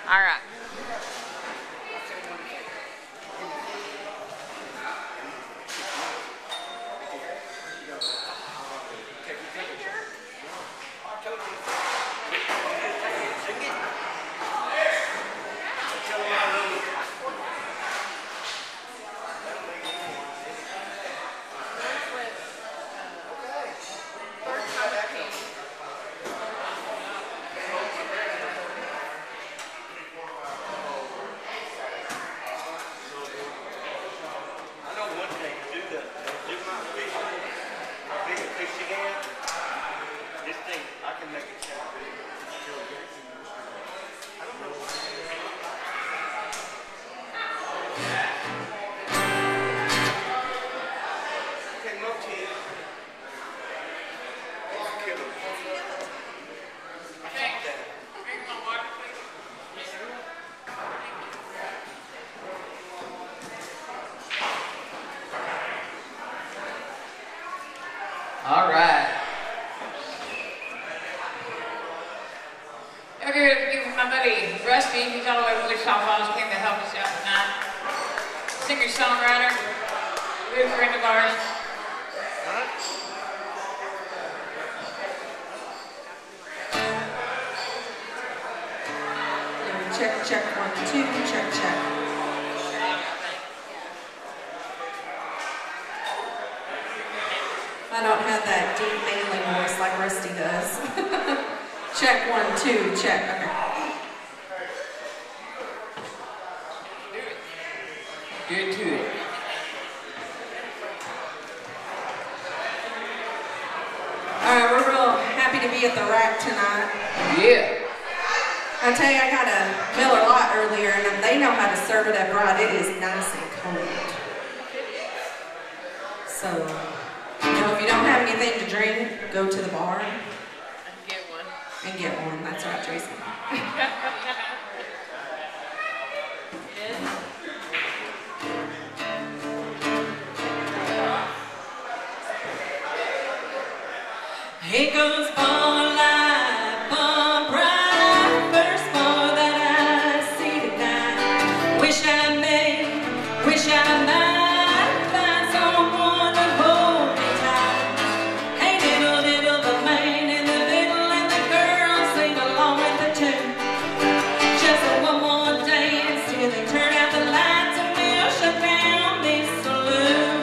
All right. All right. Okay, give my buddy Rusty, he's all the way from Wichita Falls, came to help us out tonight. Singer-songwriter, good friend of ours. Check, check, 1, 2, check, check. I don't have that deep manly voice like Rusty does. Check, 1, 2, check. Okay. Good to it. Alright, we're real happy to be at the rack tonight. Yeah. I tell you, I got a Miller Lite earlier, and they know how to serve it up right. It is nice and cold. So, you know, if you don't have anything to drink, go to the bar. And get one. And get one. That's right, Tracy. Here goes all life, all bright, first bar that I see tonight. Wish I might find someone to hold me tight. Hey, diddle, diddle, the man in the middle and the girl sing along with the tune. Just one more dance till they turn out the lights and we'll shut down this saloon.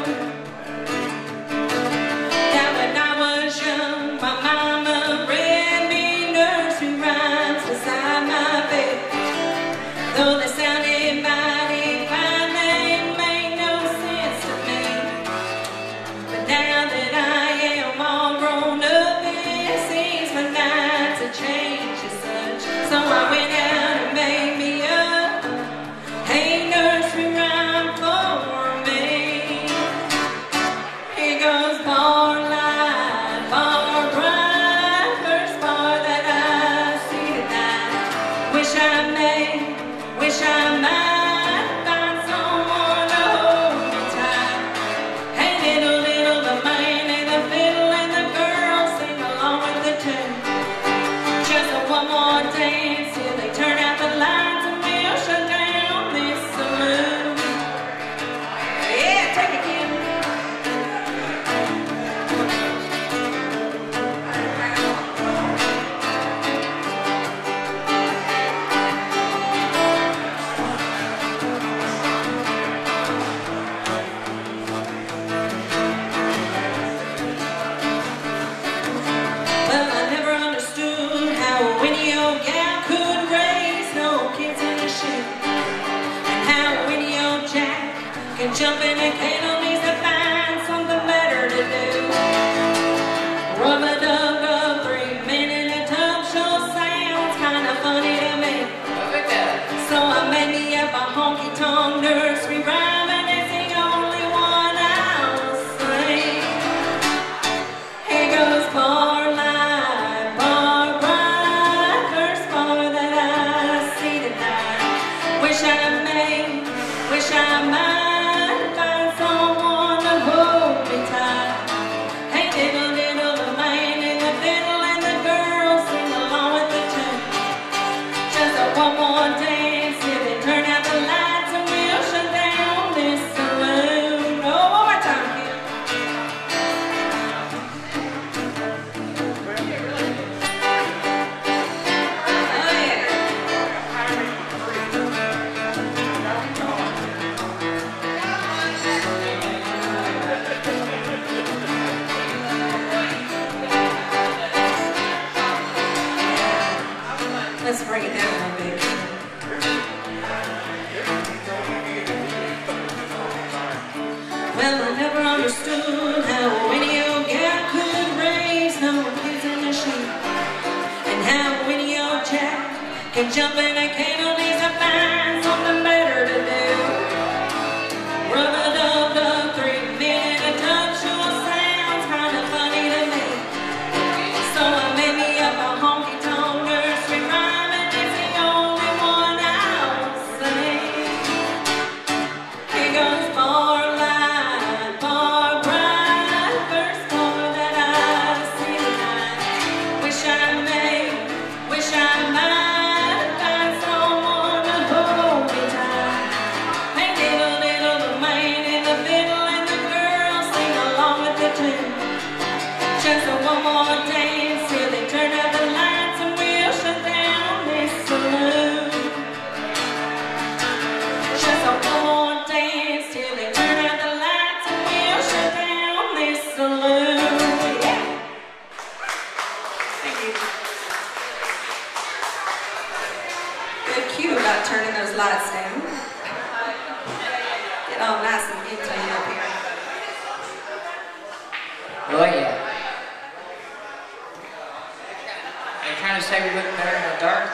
Now when I was young, my mama read me nursery rhymes beside my bed. Though they sounded mighty fine, they made no sense to me. But now that I am all grown up, it seems my nights have changed as such. So I went out and made me up a nursery rhyme for me. Here goes bar life, bar bright, first bar that I see tonight. Wish I might find someone to hold me tight. Hey, little, little, the man and the fiddle and the girl sing along with the tune. Just one more dance till they turn out the lights and we'll shut down this saloon. Yeah, take it, kid. Well, I never understood how a Winnie old gal could raise no kids in a shoe, and how a Winnie old Jack can jump in a candle needs to find something better to do. Rub-a-dub-dub, 3 men in a tub sure sounds kind of funny to me. So I made me up a honky-tonk nursery rhyme, and it's the only one I'll sing. Here goes bar life, bar bright, first bar that I see tonight. Wish I might find someone Let's bring it down a little bit. Well, I never understood how a radio gal could raise no kids in the sheep, and how a radio jack can jump in a candle needs to find something better to do. Rub-a-dub-dub, 3-minute introduction sounds kind of funny to me. So I made me up a honky-tonk nursery rhyme, and it's the only one I'll sing. Here goes bar line, bar bright, first bar that I see tonight. Wish I might find someone to hold me tight. Hey, diddle, diddle, the man and the fiddle and the girl sing along with the tune. Just one more dance till they turn out the lights and we'll shut down this saloon. Just one more dance till they turn out the lights and we'll shut down this saloon. Yeah. Thank you. Good cue about turning those lights down. Get all nice and intimate up here. Oh yeah. Are you trying to say we look better in the dark?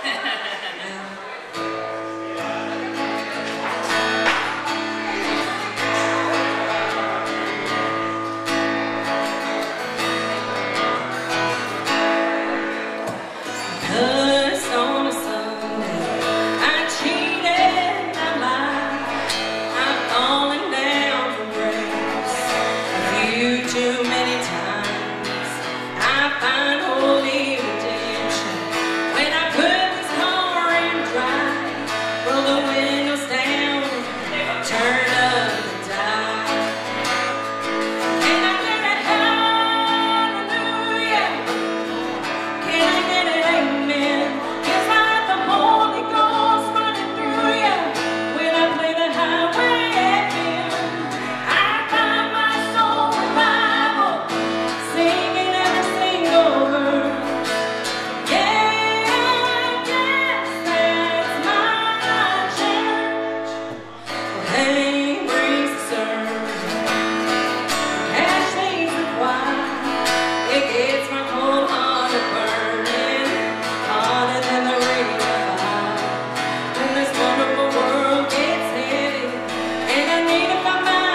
Cause on a Sunday I cheated, I lied, I've fallen down from grace a few too many times. I find holy redemption when I put this car in drive, roll the windows down, turn up the dial. Can I get a hallelujah? Can I get an amen? It's like the Holy Ghost running through you when I play the highway FM. I find my soul revival, singing every single verse. Yeah, yes, that's my church. Hey, brings the service, cash leaves the choir. It gets my cold heart burning harder than the radio fire. When this wonderful world gets heavy and I need to find my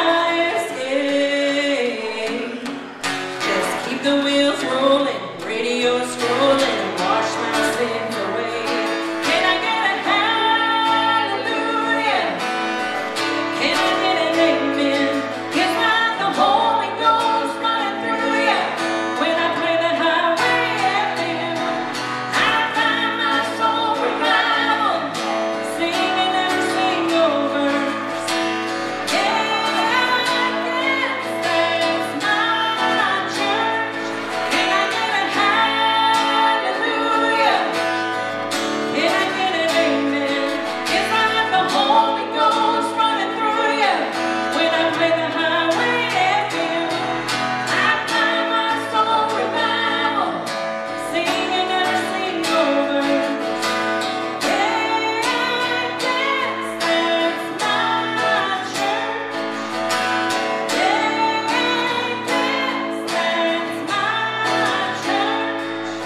escape, just keep the wheels rolling, radio strolling, and wash my sins away. Can I get a hallelujah? Can I get an amen? It's like the Holy Ghost running through you when I play the highway FM. I find my soul revival, singing every single verse. Yeah, yes, that's my church. Can I get a hallelujah? Can I get an amen? It's like the Holy Ghost running through you when I play the highway FM. I find my soul revival, singing every single verse. Yeah, yes, that's my church. Yeah, yes, that's my church.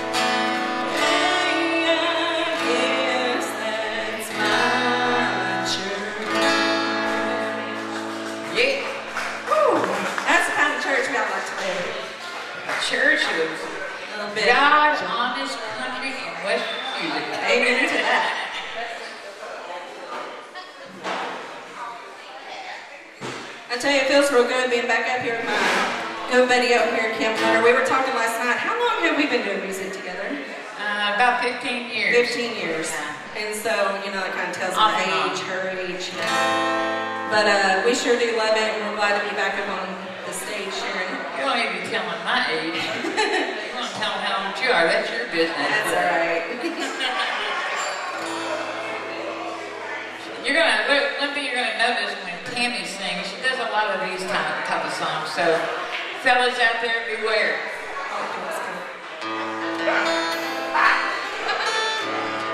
Yes, that's my church. Yeah. Woo, that's the kind of church we all like to do. Church is A little bit. God's honest country in Western music. Amen to that. I tell you, it feels real good being back up here with my good buddy out here at Camp Hunter. We were talking last night. How long have we been doing music together? About 15 years. 15 years. And so, you know, it kind of tells me Off the and on. age, her age. But we sure do love it, and we're glad to be back up on the stage sharing. You don't need to be telling my age. You want to tell them how old you are. That's your business. That's all right. You're gonna look. One thing you're gonna notice when Tammy sings, she does a lot of these type of songs. So, fellas out there, beware.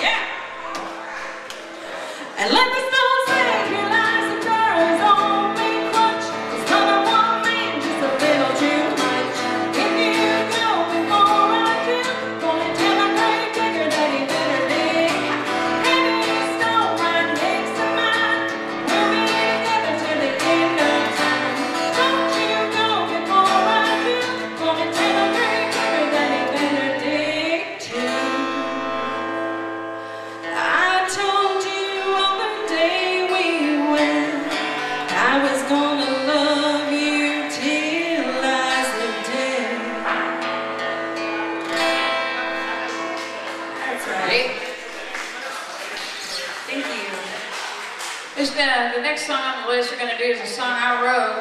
And let the stone say, here lies a girl who's only clutch. It's gonna want me just a little too much. If you go before I do, gonna tell a great digger that he better dig. Heavy stone right next to mine. We'll be together till the end of time. Don't you go before I do, gonna tell a great digger that he better dig too. I told you on the day we went, I was gonna love you till I was dead. That's right. Thank you. The next song on the list we're going to do is a song I wrote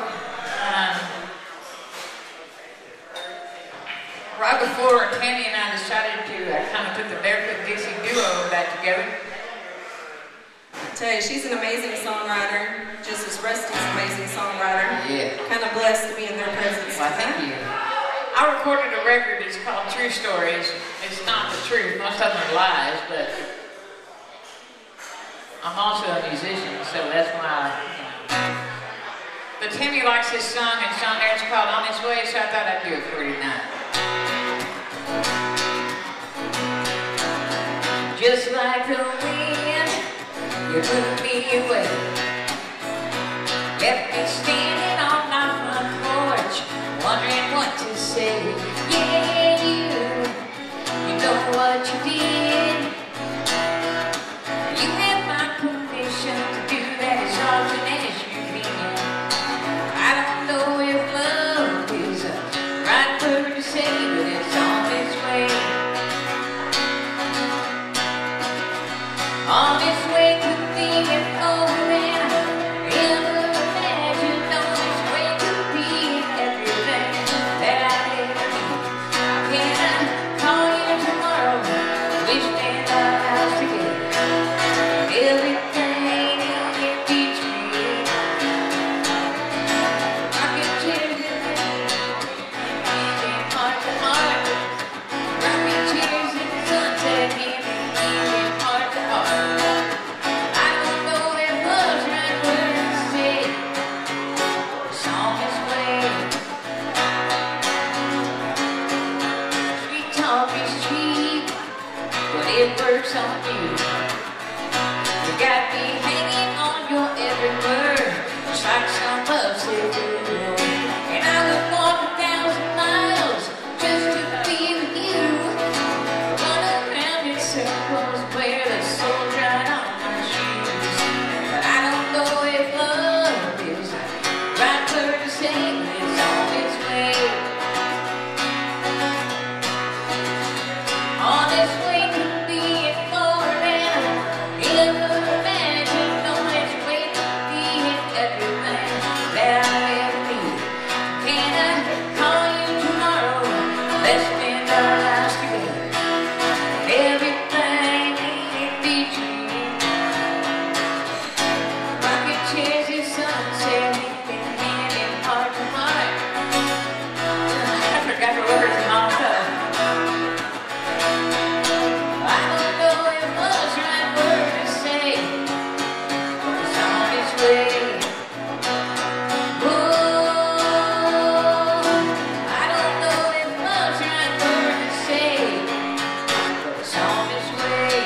right before Tammy and I decided to kind of put the Barefoot Dixie duo back together. I tell you, she's an amazing songwriter, just as Rusty's an amazing songwriter. Yeah. Kind of blessed to be in their presence. Well, thank you. I recorded a record, it's called True Stories. It's not the truth, most of them are lies, but I'm also a musician, so that's why, But Tammy likes this song, and it's on there, it's called On Its Way, so I thought I'd do it for you tonight. Just like the wind, you took me away. Left me standing on my front porch, wondering what to say. Yeah, you know what you did. You had my permission to do that as often as you can. I don't know if love is the right word to say, but it's on its way. On its way to being more than I ever imagined. On its way to being everything that I ever need. Can I call you tomorrow? We spend our house together. Everything in between. Rocking chairs in the evening, heart to heart. Rocking chairs in the sunset, evening, heart to heart. I don't know if love's right word to say. It's on its way. Sweet talk is cheap, but it works on you. You got me hanging on your every word, just like some love said to do. And I would walk 1,000 miles just to be with you. Run around in circles where the soles right on my shoes. But I don't know if love is the right word to say, but it's on its way. On its way to being more than I ever imagined. On its way to being everything that I ever need. Can I call you tomorrow? Let's spend our lives together. Everything in between. Rocking chairs in sunset, hand in heart to heart. I forgot the words and all that. I don't know if love's right word to say. It's on its way. Whoa, I don't know if love's right word to say, but it's on its way.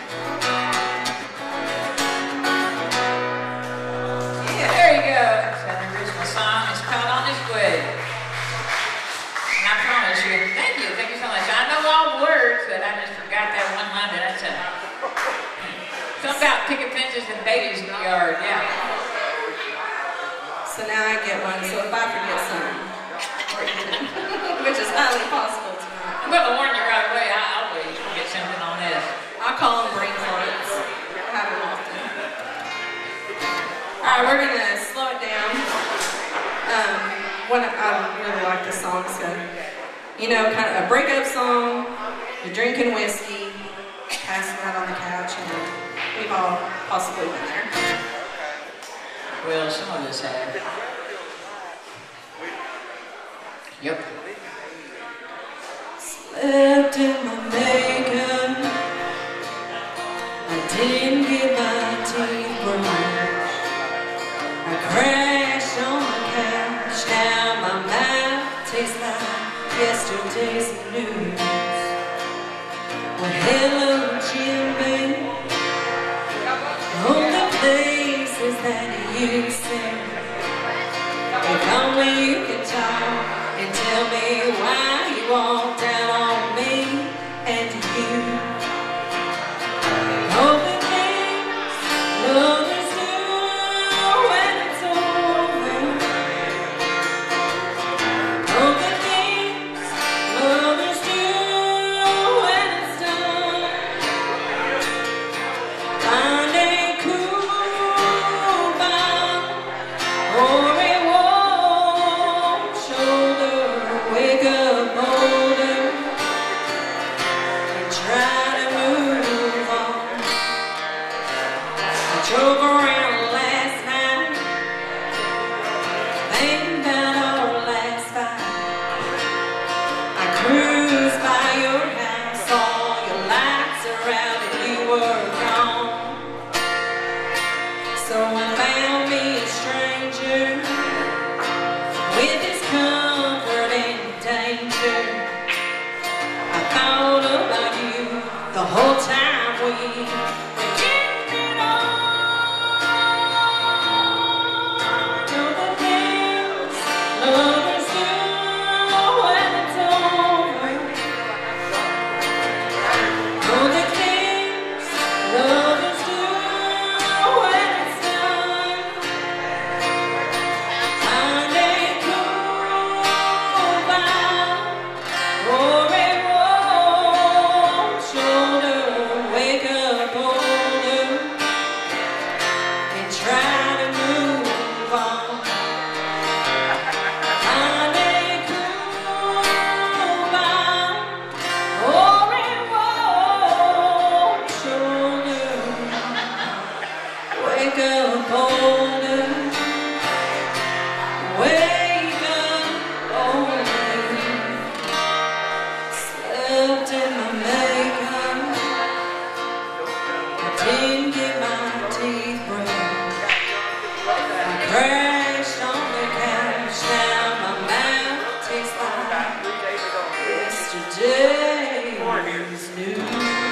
Yeah, there you go. That's an original song. It's called On Its Way. And I promise you, thank you so much. I know all the words, but I just forgot that one line that I said. Something about picking fences and babies in the yard, yeah. So now I get one, so if I forget something, which is highly possible tonight, I'm going to warn you right away, I'll wait to get something on this. I call them brain farts. I have them often. All right, we're gonna slow it down. I really like this song, so kind of a breakup song. You're drinking whiskey, passing out on the couch, and we've all possibly been there. Well, some of us have. Yep. Slept in my makeup, didn't get my teeth brushed. I crashed on the couch. Now my mouth tastes like yesterday's news. Well, hello, Jimmy. All the places that you sing. If only you could talk and tell me why you walked out on me and you. All the things lovers do when it's over. All the things lovers do when it's done. Find a cool bound or a warm shoulder. Wake up older and try to move on. I drove around last night, thinking about our last fight. I cruised by your house, saw your lights around and you were gone. So I found me a stranger with his comfort and danger. I thought about you the whole time we were getting on. Know the things lovers do when it's over. Know the things lovers do when it's done. Find a cool bound or a warm shoulder. Wake up older and try to move on. Find a cool bound or a warm shoulder. Wake up older. Wake up older. Slept in my makeup. I didn't get my teeth brushed. I crashed on the couch. Now my mouth tastes like yesterday's news.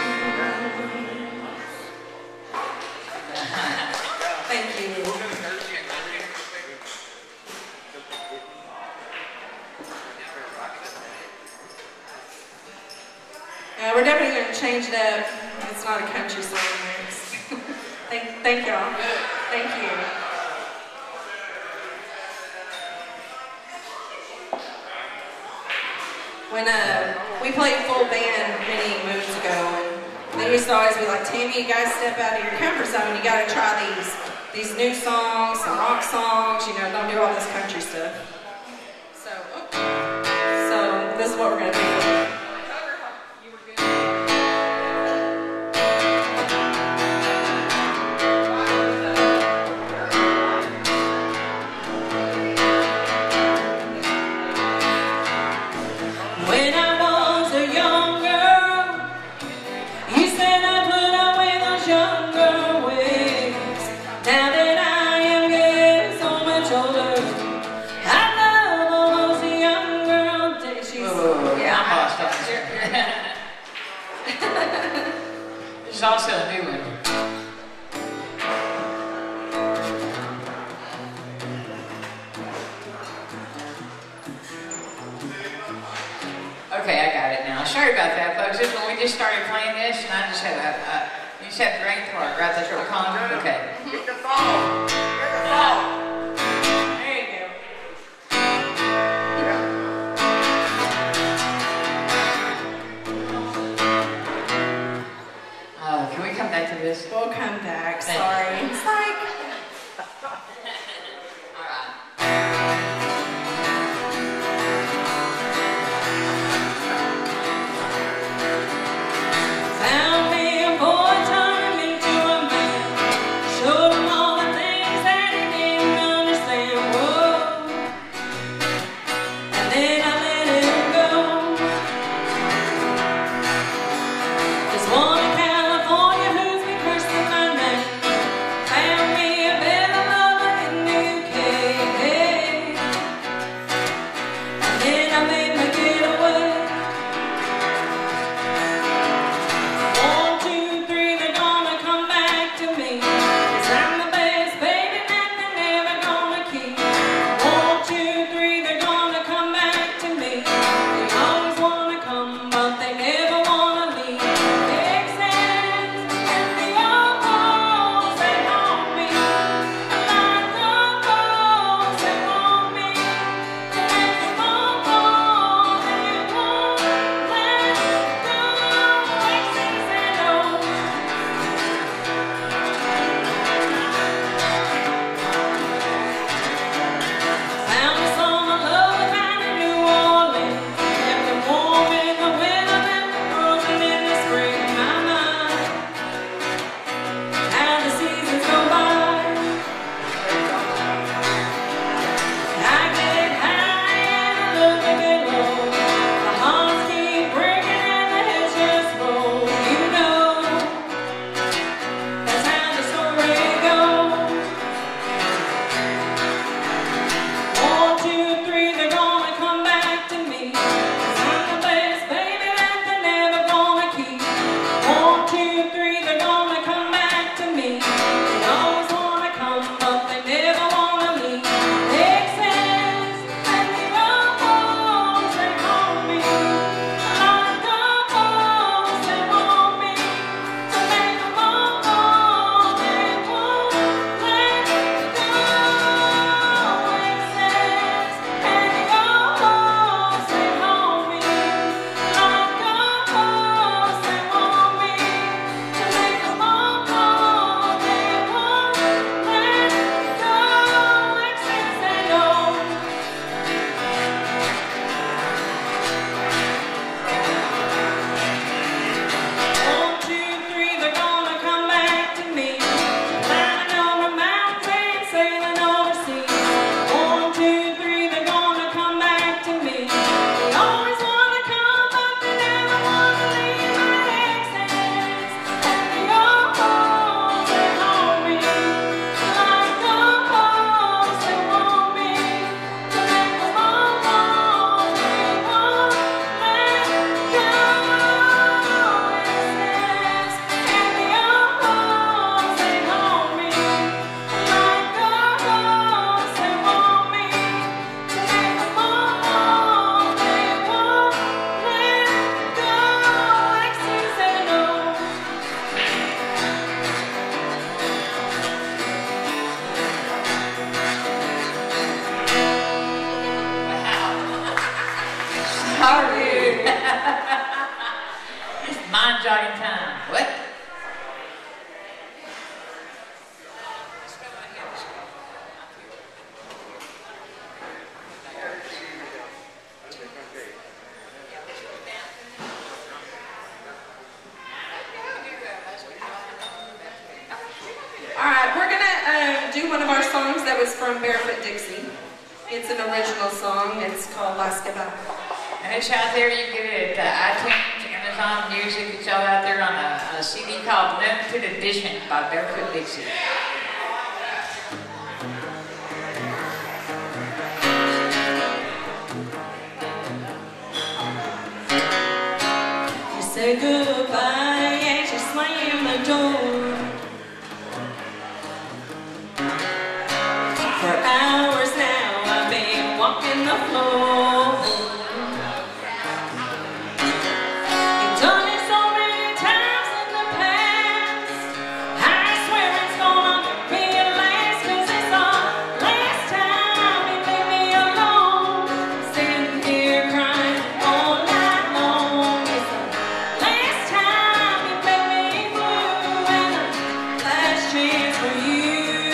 Thank you. Yeah, we're definitely going to change it up. It's not a country song. Thank y'all. Thank you. When we played full band many moons ago, and they used to always be like, Tammy, you guys step out of your comfort zone. You got to try these new songs, some rock songs. You know, don't do all this country stuff. So this is what we're going to do. When I was a young girl, you said I put away those younger ways. Now that I am getting so much older, I love all those young girl days. Yeah, I'm lost on this. This is also a new one. Okay, I got it now. Sorry about that, folks. This is when we just started playing this, and I just had you just had the great part, right? That's what we're calling it? Okay. Get the ball. Get the ball. There you go. Can we come back to this? We'll come back. Thank Sorry. It's like. All right. Found me a boy, turned him into a man. Showed him all the things that he didn't understand. Whoa. And then I let him go. There's one in California who's been cursed gonna do one of our songs that was from Barefoot Dixie. It's an original song. It's called Las Goodbye. And it's out there. You can get it at iTunes, Amazon Music. It's all out there on a CD called Limited Edition by Barefoot Dixie. You say goodbye as you slam the door. For hours now I've been walking the floor. You've done it so many times in the past. I swear it's gonna be a last, 'cause it's the last time you leave me alone. Sitting here crying all night long. It's the last time you make me blue, and the last chance for you.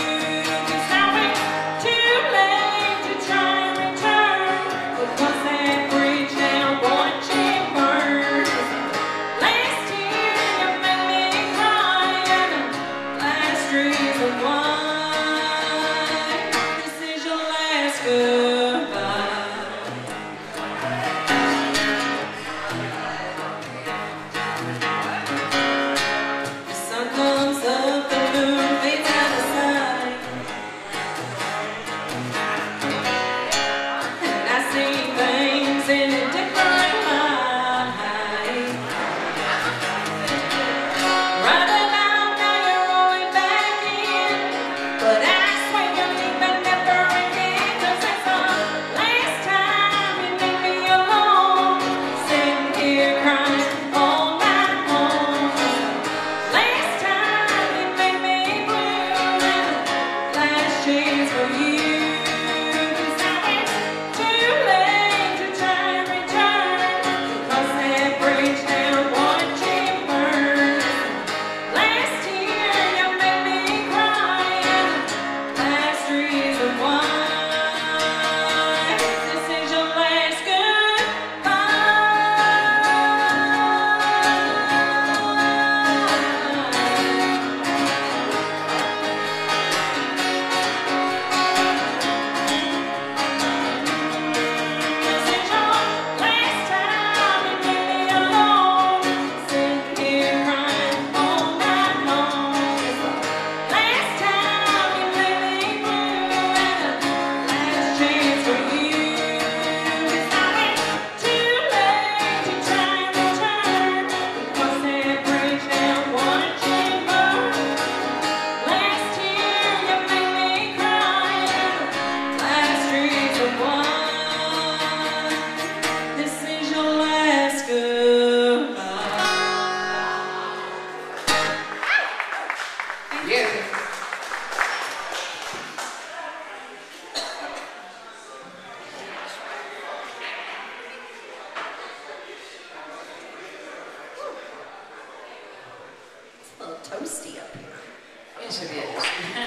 Toasty up here. Yes, it is.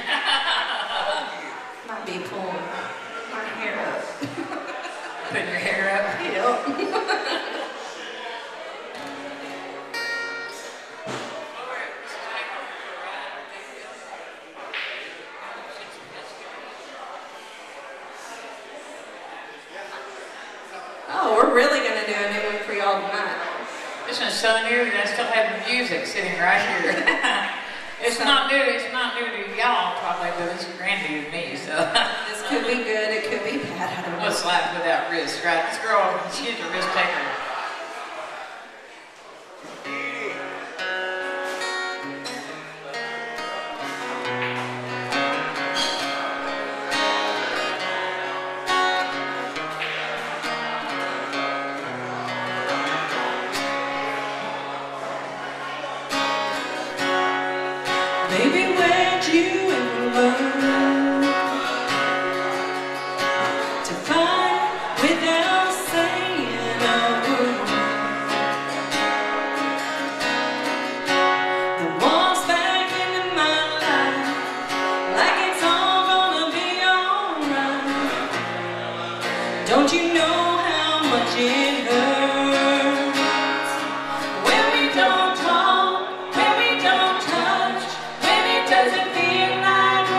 Might be pulling my hair up. Putting your hair up. Yep. Oh, we're really gonna do a new one for y'all tonight. This one's so new that I still have the music sitting right here. It's not new to y'all probably, but it's brand new to me, so. This could be good, it could be bad, I don't know. What's life without risk, right? This girl, she's a risk taker. Baby, where'd you ever learn to fight without saying a word? The walls back into my life, like it's all gonna be alright. Don't you know how much it hurts when we don't talk, when we don't touch? Doesn't feel like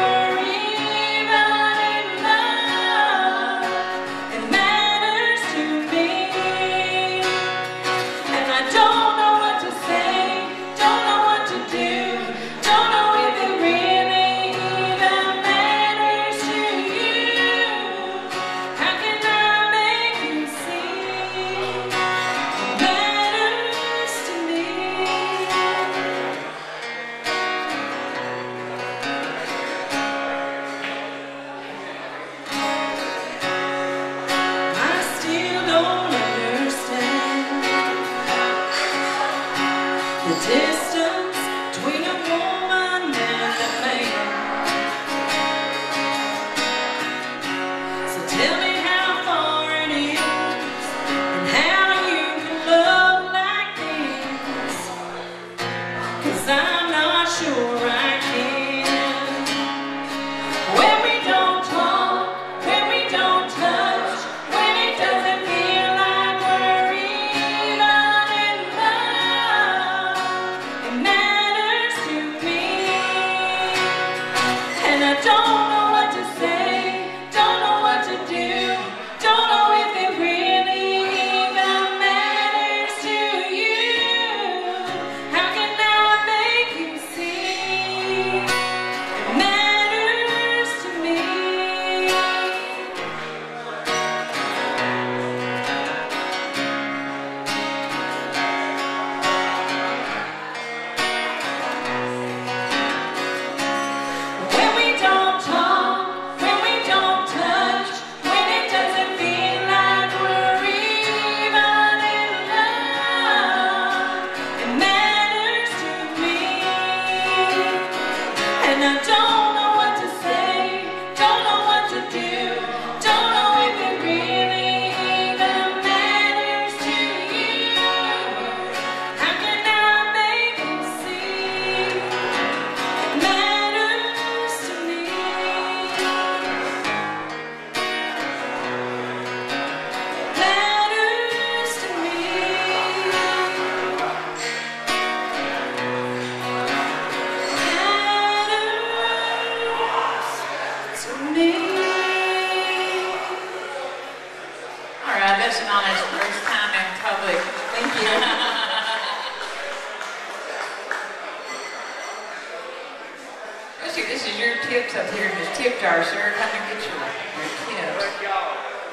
And I don't know what to say, don't know what to do, don't know if it really even matters to you. How can I make you see it matters to me? When we don't talk, when we don't touch, when it doesn't feel like we're even in love, it matters to me. And I don't know what to say, don't know what to do, don't know if it really even matters to you. How can I make you see it matters to me? Matters to me. Matters to me. All right, that's an honest first time in public. Thank you. This is your tips up here in this tip jar, sir. Come and get your tips. Good job.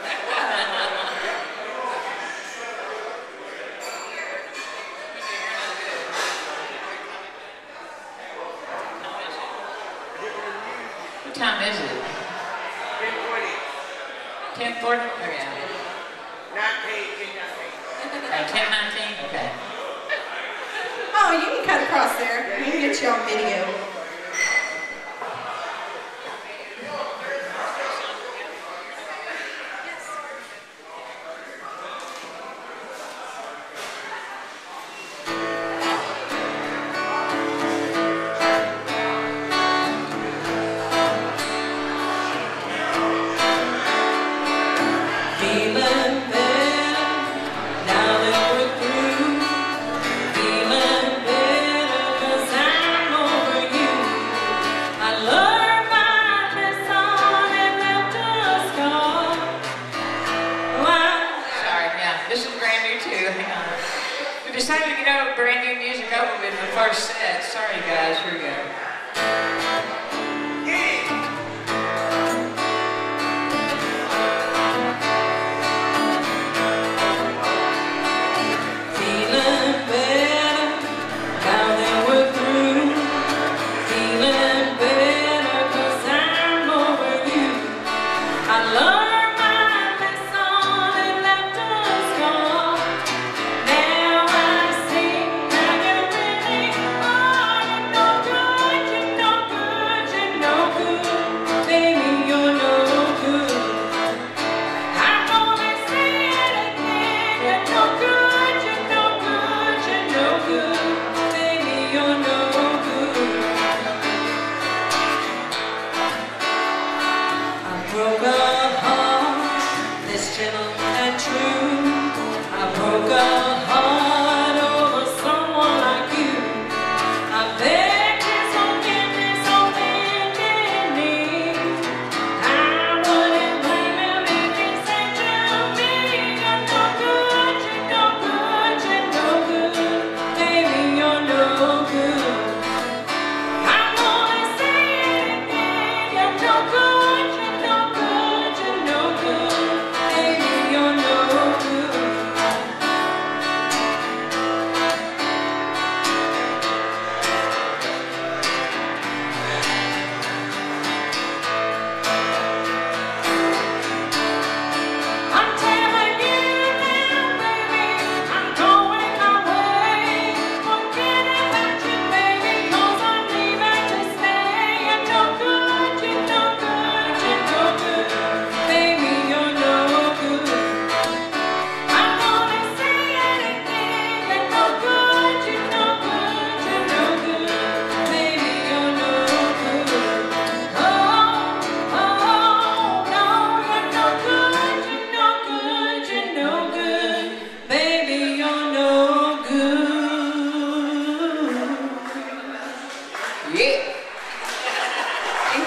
What time is it? 10:20. 10:40? Okay. 10:19? Okay. Oh, you can cut across there. We can get you on video. Feeling better now that we're through. Feeling better 'cause I'm over you.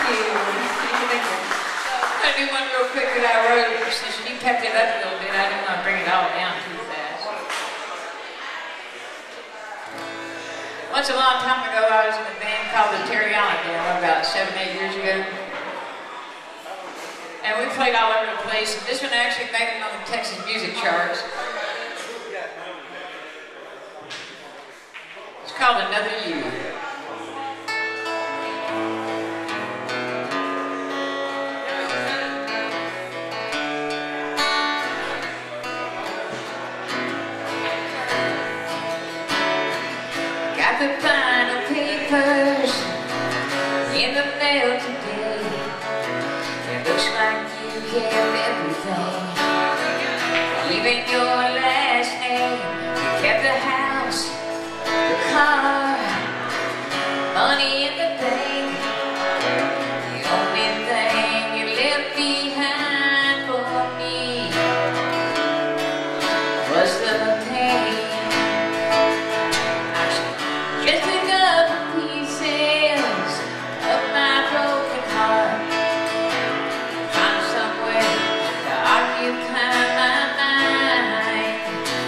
you. Thank you. I'm going to do one real quick that I wrote. Since you pepped it up a little bit, I didn't want to bring it all down too fast. Once a long time ago, I was in a band called the Terriana Band, about 7, 8 years ago. And we played all over the place. And this one actually made it on the Texas music charts. It's called Another You. Got the final papers in the mail today. It looks like you kept everything, even your last name. You kept the house, the car, money in the bank. The only thing you left behind for me was the pain. Just pick up the pieces of my broken heart, find somewhere to occupy my mind.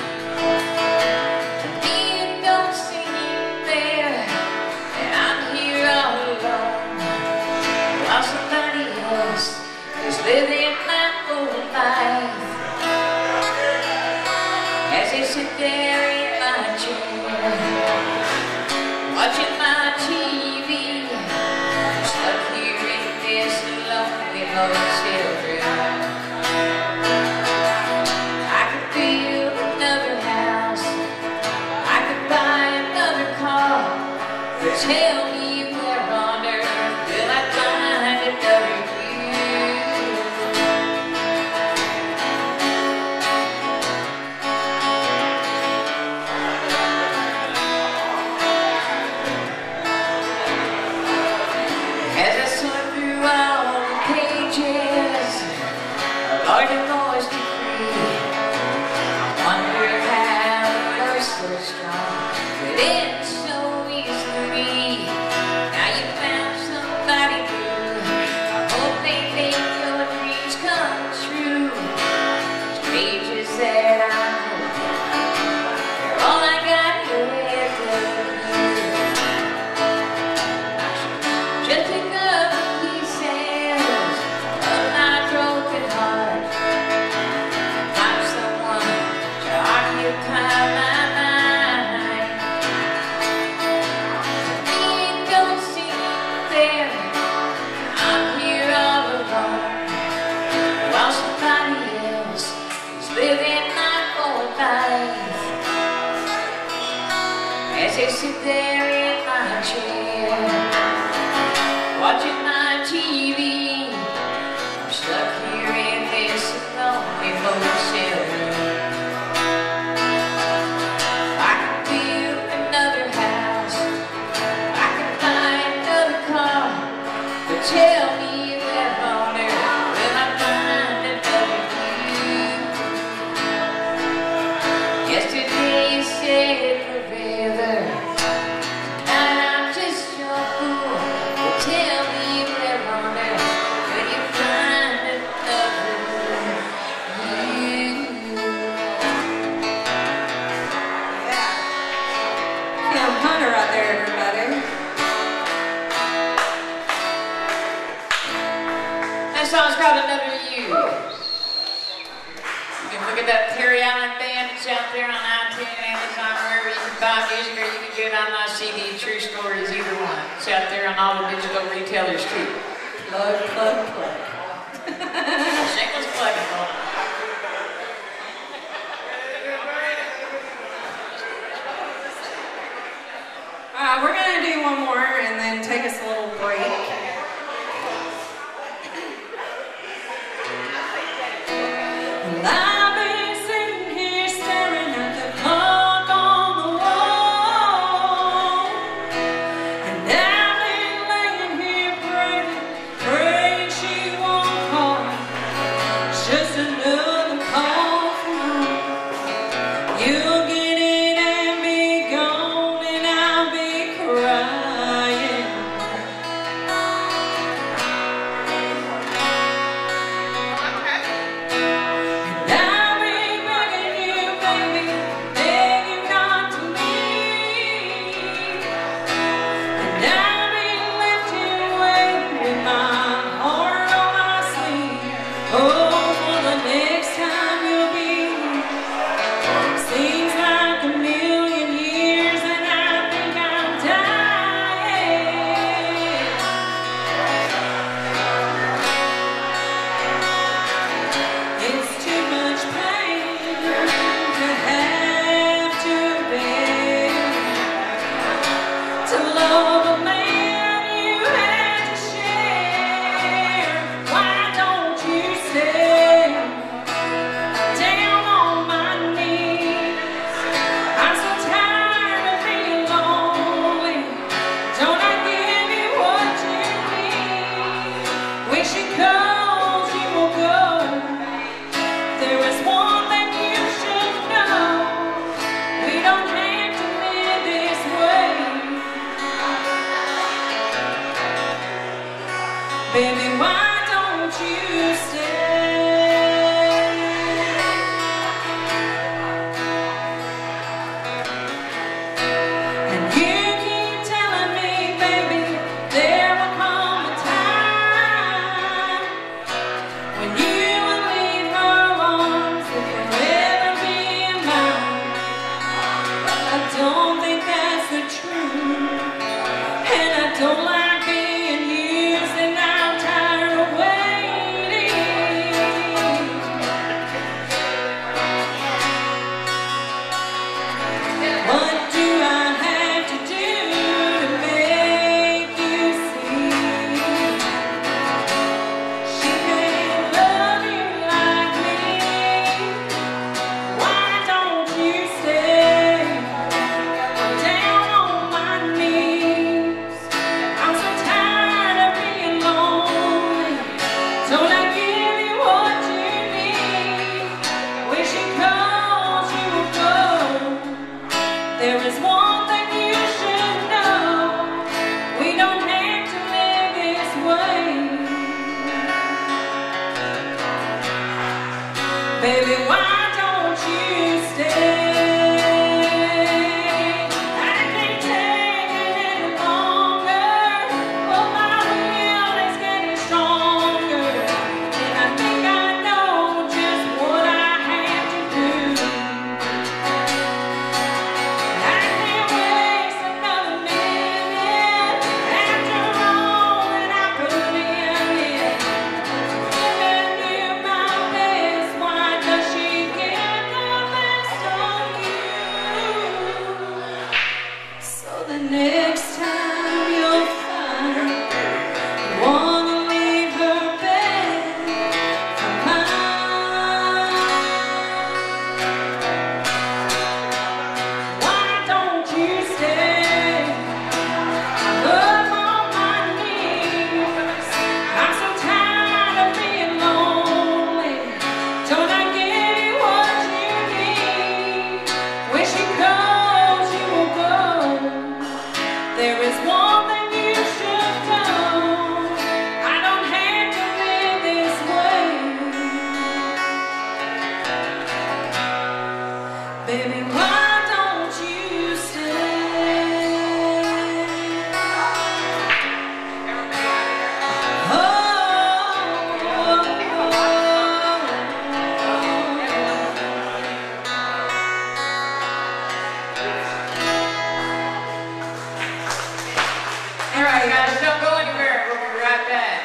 To me it don't seem fair that I'm here all alone, while somebody else is living my whole life. As they sit there in my chair, watching my TV, stuck here in this lonely motel room. I could build another house, I could buy another car, but tell me where on earth will I find another you? As I sort through all the pages of our divorce decree, I wonder how you're so strong, but it's so easily. Now you found somebody new. I hope they make your dreams come true. These pages that I hold, they're all I got left of you. Just pick up the pieces of my broken heart, find someone to occupy my mind. To me it don't seem fair, I'm here all alone, while somebody else is living my whole life. As they sit there in my chair, watching my TV, I'm stuck here in this lonely motel room. I could build another house, I could buy another car, but tell me where on earth will I find another you? Yesterday you said forever, tonight I'm just your fool. But tell me where on earth will you find another you? Kim Hunter out there, everybody. That song's called Another You. You can look at that Terriana Band. It's out there on iTunes, Amazon, wherever you can buy music, or you can get it on my CD, True Stories, either one. It's out there on all the digital retailers too. Plug, plug, plug. Shameless plugging. We're going to do one more and then take us a little break. Well, I've been sitting here staring at the clock on the wall, and I've been laying here praying she won't call. It's just another call from home. You'll get it and be gone, and I'll be crying. Baby, why don't you stay? And you keep telling me, baby, there will come a time when you will leave her arms and forever be mine. I don't think that's the truth, and I don't like being used, and I'm tired of waiting. What do I have to do to make you see she can't love you like me? Why don't you stay? I'm down on my knees. I'm so tired of being lonely. Don't I give you what you need? When she calls, you will go. There is one thing you should know. We don't have to live this way. Baby, why don't you stay? I can't take it any longer. Oh, my will is getting stronger, and I think I know just what I have to do. I can't waste another minute after all that I put in. Giving you my best, why does she get the best of you? So the next time you'll find you wanna leave her bed for mine. Why don't you stay? I'm up on my knees. I'm so tired of being lonely. Don't I give you what you need? When she calls, you will go. There is one thing you should know. I don't have to live this way. Baby, why don't you stay? Oh, All right, guys, don't go anywhere. We'll be right back.